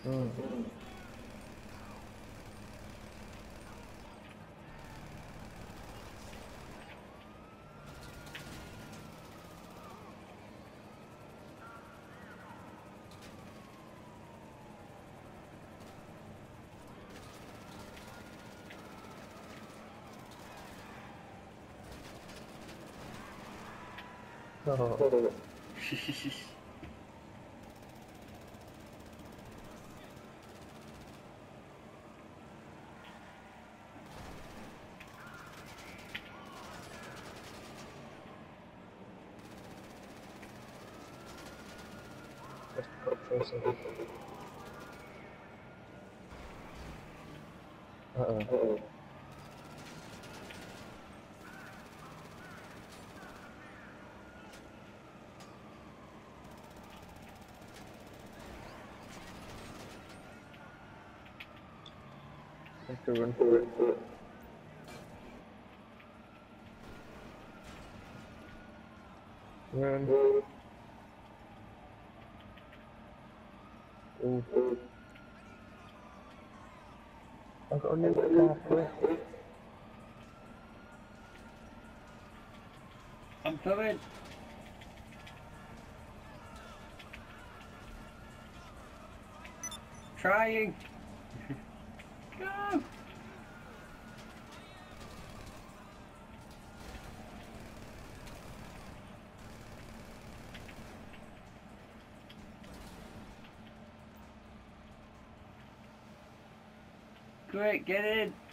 Mm. Oh. Let's go first. Uh-oh. I have to run for it. Run. Ooh. I got a new pathway. I'm coming. Trying. Go. Quick, get in.